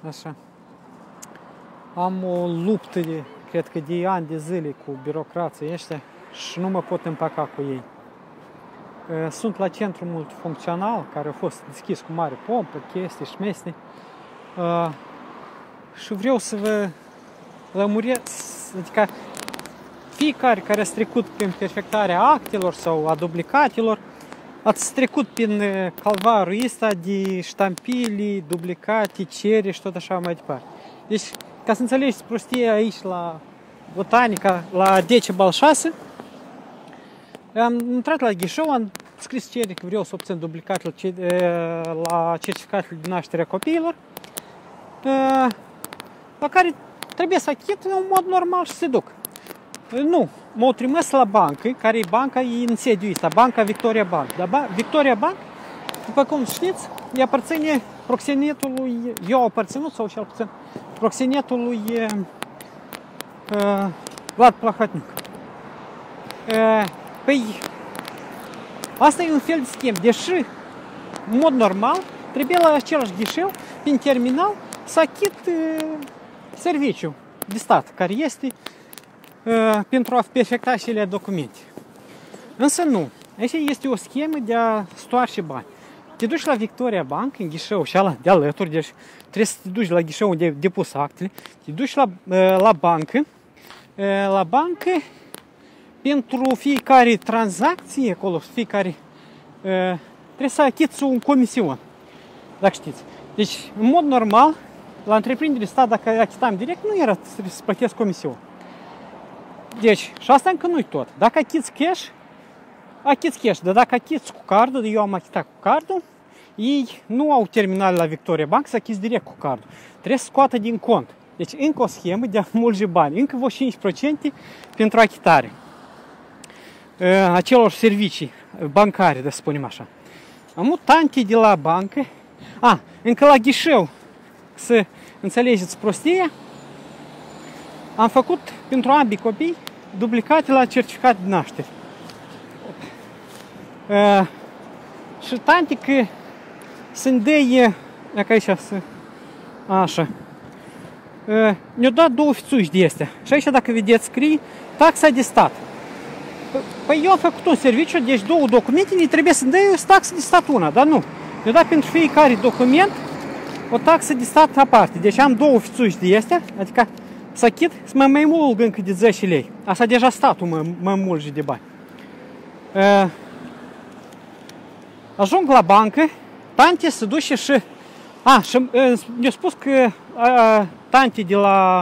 Așa. Am o luptă cred că de ani de zile cu birocrații ăștia și nu mă pot împăca cu ei. Sunt la centru multifuncțional, care a fost deschis cu mare pompă, chestii, șmestii. Și vreau să vă lămuresc, adică fiecare care a trecut prin perfectarea actelor sau a duplicatelor, ați trecut prin calvarul ăsta de ștampili, duplicate, cereri și tot așa mai departe. Deci, ca să înțelegeți prostia aici la Botanica, la Decibel 6, am intrat la ghișeu, am scris cerere că vreau să obțin duplicatele la certificatele de naștere a copiilor, la care trebuie să achit în mod normal și se duc. Nu, m-au trimis la bancă, care e banca e în sediul ăsta, Banca Victoria Bank. Dar Victoria Bank, după cum știți, îi aparține proxenetului, eu aparținut sau cel puțin proxenetului Vlad Plahotniuc. Păi, asta e un fel de schimb, deși, în mod normal, trebuie la același ghișeu, prin terminal, să achit serviciul de stat, care este pentru a perfecta acele documente. Însă nu. Aici este o schemă de a stoarce bani. Te duci la Victoria Bank, în ghișeu și ala de alături, deci trebuie să te duci la ghișeu unde ai depus actele, te duci la bancă, pentru fiecare tranzacție acolo, fiecare, trebuie să achiți un comision, dacă știți. Deci, în mod normal, la întreprindere de stat, dacă achitam direct, nu era să plătesc comision. Deci, și asta încă nu-i tot. Dacă achiți cash, dar dacă achiți cu cardul, eu am achitat cu cardul, ei nu au terminal la Victoria Bank să achiți direct cu cardul. Trebuie să scoată din cont. Deci, încă o schemă de a mulge bani, încă vă 5% pentru achitare acelor servicii bancare, să spunem așa. Am avut tanti de la bancă, încă la ghișeu, să înțelegeți prostia, am făcut pentru ambii copii duplicate la certificat de naștere. Și tanti că sunt de dacă aici așa. Ne-au dat două fițuși de astea. Și aici, dacă vedeți, scrie taxa de stat. Păi eu am făcut un serviciu, deci două documente, ne trebuie să dea taxă de stat una, dar nu. Ne-au dat pentru fiecare document o taxă de stat aparte. Deci am două fițuși de astea, adică să achit, să mă mai mulg încă de 10 lei. Asta deja statul mă mulge de bani. Ajung la bancă, tante se duce și mi-a spus că tante de la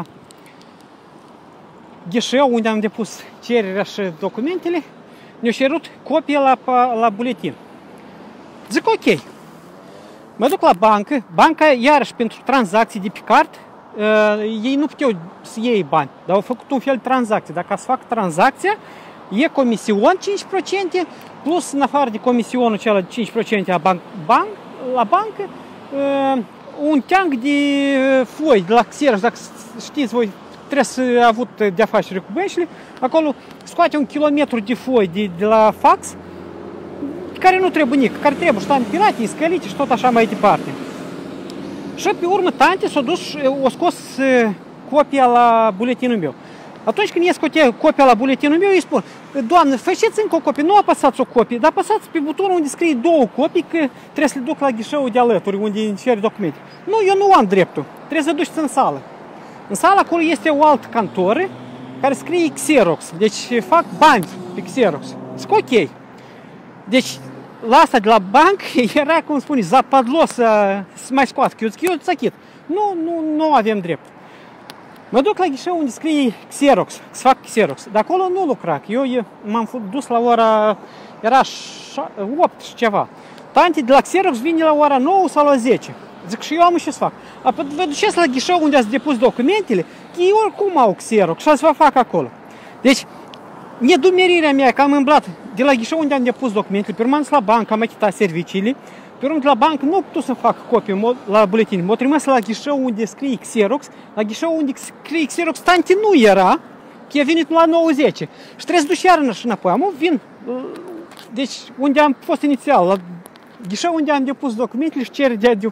ghișeu, unde am depus cererea și documentele, mi-au cerut copie la buletin. Zic ok. Mă duc la bancă, banca iarăși pentru tranzacții de pe card, ei nu puteau să iei bani, dar au făcut un fel de tranzacție. Dacă să fac tranzacția, e comision 5%, plus în afară de comisionul cel de 5% la bancă, un teanc de foi de la Xerox, dacă știți voi, trebuie să avut de afacere cu băncile, acolo scoate un kilometru de foi de la fax, care nu trebuie nic, care trebuie ștampilate, scălite și tot așa mai departe. Și pe urmă tante s-a dus și o scos copia la buletinul meu. Atunci când ies copia la buletinul meu, îi spun, doamnă, faceți încă o copie, nu apăsați o copie, dar apăsați pe butonul unde scrie două copii, că trebuie să le duc la ghișeul de alături, unde încerc documente. Nu, eu nu am dreptul, trebuie să duceți în sală. În sală acolo este o altă cantoră care scrie Xerox, deci fac bani pe Xerox. Zic ok. Deci la asta de la banc era, cum spune, zapadlos să mai scoat, că eu îți achit. Nu avem drept. Mă duc la ghișeu unde scrie Xerox, să fac Xerox. De acolo nu lucra, că eu m-am dus la ora, era 8 și ceva. Tante de la Xerox vine la ora 9 sau la 10. Zic și eu am și să fac. Apoi vă duceți la ghișeu unde ați depus documentele, că ei oricum au Xerox și ați vă fac acolo. Deci, nedumerirea mea că am îmblat de la ghișeu unde am depus documentele, pe urmă la bancă, am achitat serviciile, pe urmă de la bancă nu putut să fac copii la buletin. M-au trimis la ghișeu unde scrie Xerox, la ghișeu unde scrie Xerox, tante nu era, că a venit la 90 și trebuie să duci iară și înapoi. Am vin, deci unde am fost inițial, la ghișeu unde am depus documentele și cer de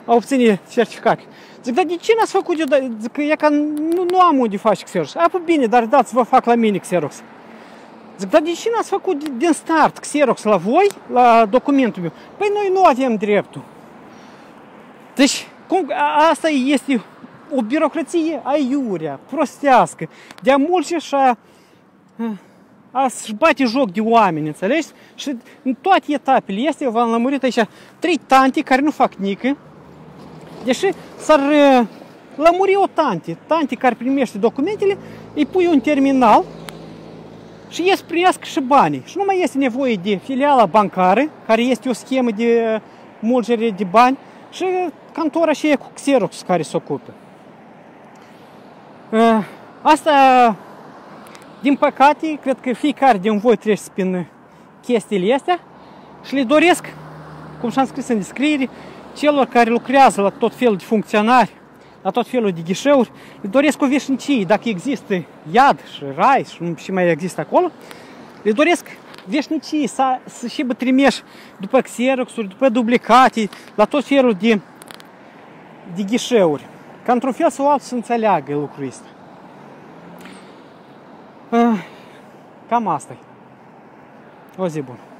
a obține certificat. Zic, dar de ce n-ați făcut eu? Zic că e că nu am unde face Xerox. A, bine, dar dați-vă fac la mine Xerox. Zic, dar de ce n-ați făcut din start Xerox la voi, la documentul meu? Păi noi nu avem dreptul. Deci, asta este o birocrație aiurea, prostească, de-a mulți a-și bate joc de oameni, înțelegi? Și în toate etapele este, v-am lămurit aici, 3 tanti care nu fac nică, deși s-ar lămuri o tanti care primește documentele, îi pui un terminal și ies primească și banii. Și nu mai este nevoie de filiala bancară, care este o schemă de mulgere de bani, și cantora și e cu Xerox care se ocupă. Asta, din păcate, cred că fiecare din voi trece prin chestiile astea și le doresc, cum și-am scris în descriere, celor care lucrează la tot felul de funcționari, la tot felul de ghișeuri, le doresc o veșnicie, dacă există iad și rai și mai există acolo, le doresc veșnicie, să și trimești după Xerox-uri, după duplicate, la tot felul de ghișeuri. Ca într-un fel sau altul să înțeleagă lucrul ăsta. Cam asta-i. O zi bună.